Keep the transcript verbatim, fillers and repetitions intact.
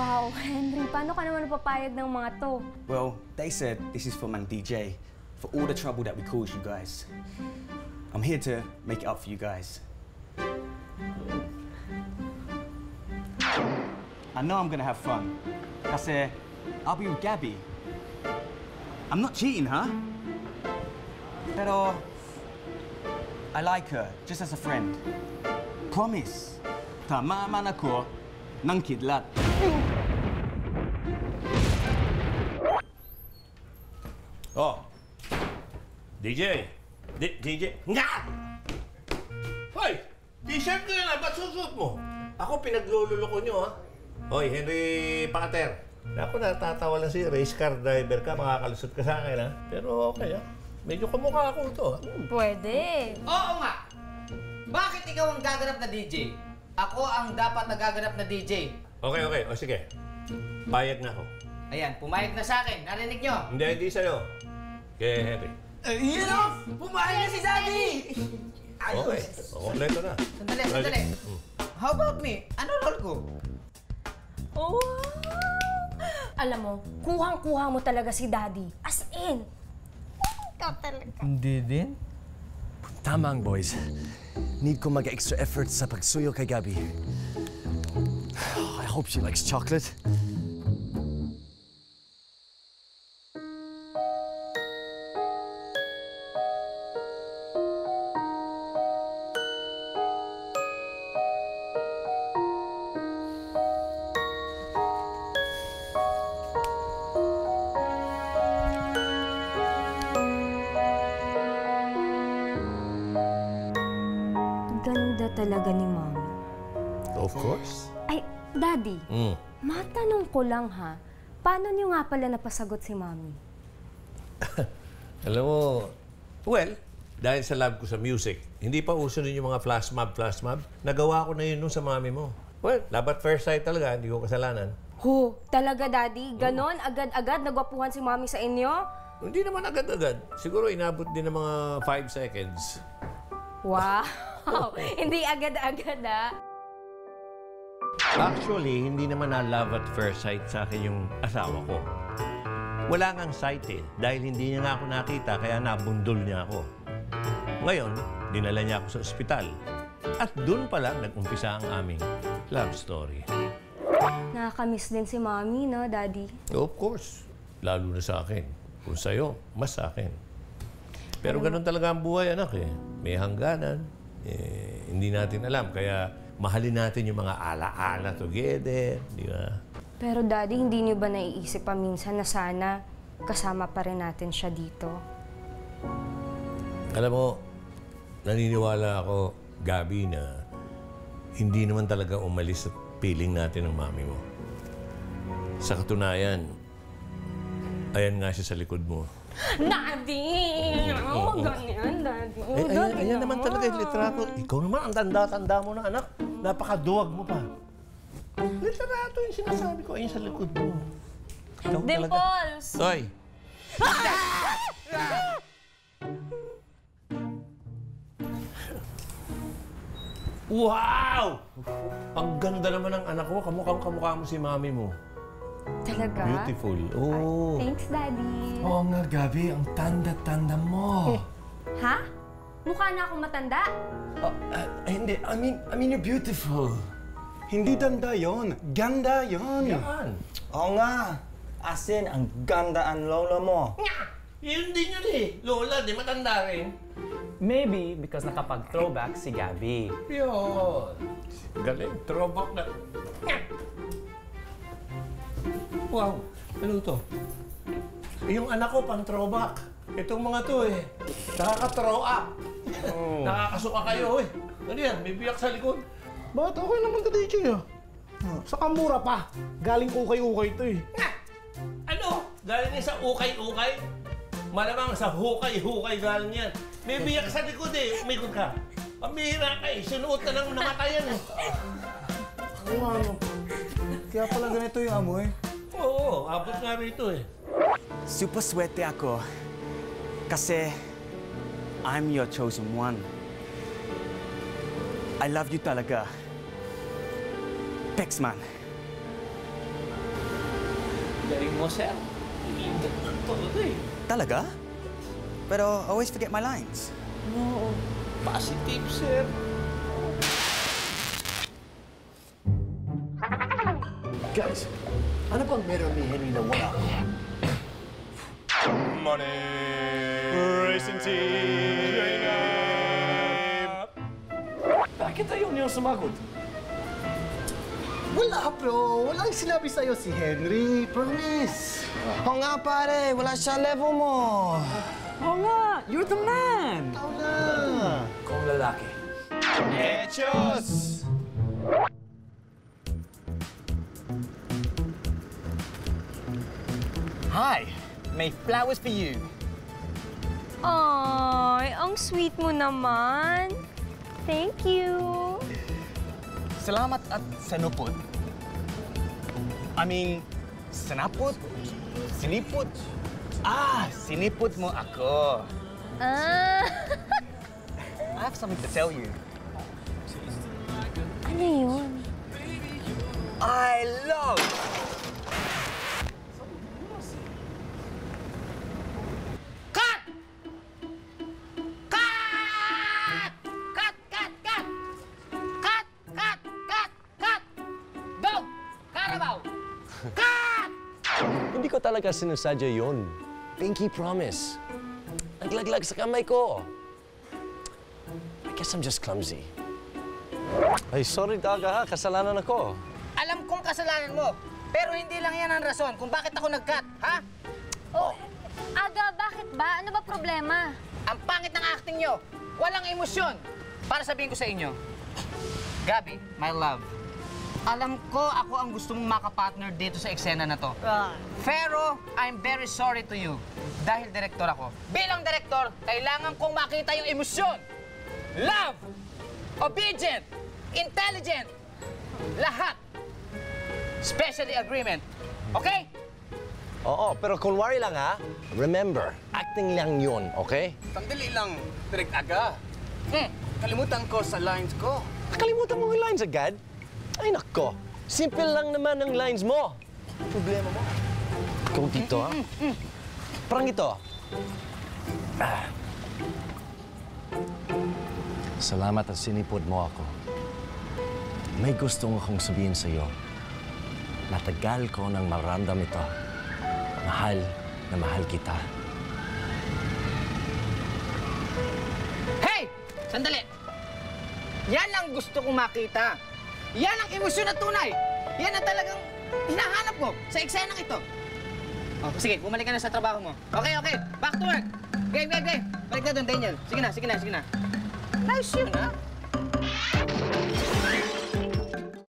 Wow, Henry, paano ka naman papayag ng mga to? Well, they said this is for my D J, for all the trouble that we caused you guys. I'm here to make it up for you guys. I know I'm gonna have fun. Kasi I'll be with Gabby. I'm not cheating, huh? Pero I like her, just as a friend. Promise. Tama man ako ng kidlat. Oh, D J! D DJ? Nga! Hoy! T-shirt ko yan ah! Ba't susuot mo? Ako pinaglululoko nyo ha? Hoy, Henry Pacater. Ako natatawa lang si race car driver ka, makakalusot ka sa akin ha? Pero okay ha? Medyo kamukha ako ito ha? Pwede. Oo nga! Bakit ikaw ang gaganap na D J? Ako ang dapat nagaganap na D J. Okay, okay. O sige. Payag na ako. Ayan, pumayag na sa akin. Narinig nyo? Hindi, hindi sa'yo. Kay Henry. Uh, you know, pumayag na si Daddy! Okay. O, kompleto na. Sandali, sandali. Hmm. How about me? Ano role ko? Oh, alam mo, kuhang-kuha mo talaga si Daddy. As in. Ikaw talaga. Hindi din? Tama ang boys. Need ko mag-extra effort sa pagsuyo kay Gabby. I hope she likes chocolate. Ganda talaga ni Mommy. Of course. Ay, Daddy, Mm. matanong ko lang ha, paano niyo nga pala napasagot si Mommy? Alam mo, well, dahil sa love ko sa music, hindi pa uso rin yung mga flash mob, flash mob. Nagawa ko na yun nung sa mami mo. Well, love at first sight talaga, hindi ko kasalanan. Ho, talaga Daddy? Ganon? Agad-agad nagwapuhan si Mommy sa inyo? Hindi naman agad-agad. Siguro inabot din ng mga five seconds. Wow! Hindi agad-agad ah. Actually, hindi naman na love at first sight sa akin yung asawa ko. Wala ngang sight eh, dahil hindi niya nga ako nakita, kaya nabundol niya ako. Ngayon, dinala niya ako sa ospital. At doon pa lang nag-umpisa ang aming love story. Nakakamiss din si Mommy, no, Daddy? Of course. Lalo na sa akin. Kung sa'yo, mas sa akin. Pero ganun talaga ang buhay, anak eh. May hangganan. Eh, hindi natin alam. Kaya mahalin natin yung mga ala-ala together. Di ba? Pero Daddy, hindi niyo ba naiisip pa minsan na sana kasama pa rin natin siya dito? Alam mo, naniniwala ako, Gabby, na hindi naman talaga umalis sa piling natin ng mami mo. Sa katunayan, ayan nga siya sa likod mo. Daddy! Oo, ganyan, Daddy. Eh, ayan, Daddy ayan naman naman. talaga yung litrato. Ikaw naman, ang tanda-tanda mo na, anak. Napakaduwag mo pa. Litrato yung sinasabi ko, ayun sa likod mo. Ikaw talaga. Dimples! Soy! Wow! Ang ganda naman ng anak ko. Kamukhang-kamukha mo si mami mo. Talaga? Beautiful. Oh. Thanks, Daddy. Oo nga, Gabby. Ang tanda-tanda mo. Ha? Mukha na akong matanda? Oh, uh, hindi. I mean, I mean, you're beautiful. Hindi danda yon, ganda yon. Yan. Oo nga. Asin, ang ganda ang lola mo. Nga! Yun din yun eh. Lola, di matanda rin. Maybe because nakapag-throwback si Gabby. Yun. Galing. Throwback na. Nga! Wow. Ano to? Yung anak ko, pang-throwback. Itong mga to eh. Nakaka-throw up. Oh. Nakakasuka kayo eh. Ano yan? May biyak sa likod. Bakit okay naman ka, D J ah? Saka mura pa. Galing ukay-ukay to eh. Nga! Ano? Galing yan sa ukay-ukay? Malamang sa hukay-hukay galing yan. May biyak sa likod eh. Umikot ka. Pamihira ka eh. Sinuot na lang namatayan eh. Oo ano. Kaya pala ganito yung amoy. Oo, abot nga rito eh. Super swerte ako. Kasi I'm your chosen one. I love you talaga. Pexman. Galing mo, sir. Hindi to eh. Talaga? Pero I always forget my lines. No, positive, sir. Guys, ano bang meron ni Henry na wala? Money! Racing team! Bakit ayaw niyo sumagot? Wala, bro. Walang sinabi sa'yo si Henry. Promise. Oo nga, pare. Wala siya level mo. Oo nga, you're the man! Ikaw na. Kung lalaki. Hechos! Hi. May flowers for you. Ay, ang sweet mo naman. Thank you. Salamat at sanupot. I mean, sanapot? Sinipot? Ah, sinipot mo ako. Ah, I have something to tell you. ano yun? I love... Cut! Cut! Cut! Cut! Cut! Cut! Cut! Cut! Cut! Dog! Carabao! Cut! Hindi ko talaga sinasadya yun. Pinky promise. Naglaglag sa kamay ko. I guess I'm just clumsy. Ay, sorry talaga ha. Kasalanan ako. Alam kong kasalanan mo, pero hindi lang yan ang rason kung bakit ako nag-cut, ha? Oh, Aga, bakit ba? Ano ba problema? Ang pangit ng acting nyo. Walang emosyon. Para sabihin ko sa inyo, Gabby, my love, alam ko ako ang gusto mong makapartner dito sa eksena na to. Pero I'm very sorry to you dahil direktor ako. Bilang direktor, kailangan kong makita yung emosyon. Love, obedient, intelligent, lahat. Especially agreement. Okay? Oo, pero kunwari lang ha. Remember, acting lang yun, okay? Sandali lang, Direk Aga. Hmm. Kalimutan ko sa lines ko. Nakalimutan mo yung lines agad? Ay, nako. Simple lang naman ang lines mo. Problema mo. Ikaw dito, ha? Parang ito. Ah. Salamat at sinipod mo ako. May gusto akong sabihin sa'yo. Matagal ko nang maramdam ito. Mahal na mahal kita. Hey! Sandali! Yan ang gusto kong makita. Yan ang emosyon na tunay. Yan ang talagang hinahanap ko sa eksenang ito. Oh, sige, bumalik ka na sa trabaho mo. Okay, okay. Back to work. Game, game, game. Balik na doon, Daniel. Sige na, sige na, sige na. Nice yun, ha?